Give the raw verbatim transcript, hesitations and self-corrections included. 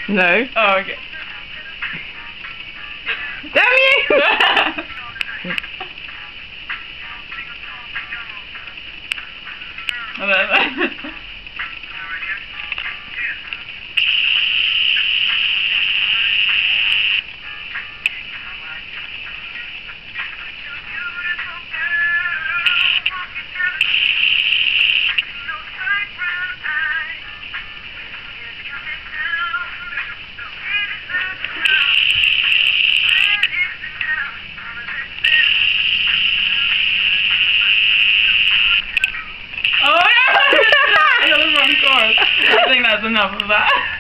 No. Oh, okay. Damn you! Oh, yeah! I got the wrong chorus. I think that's enough of that.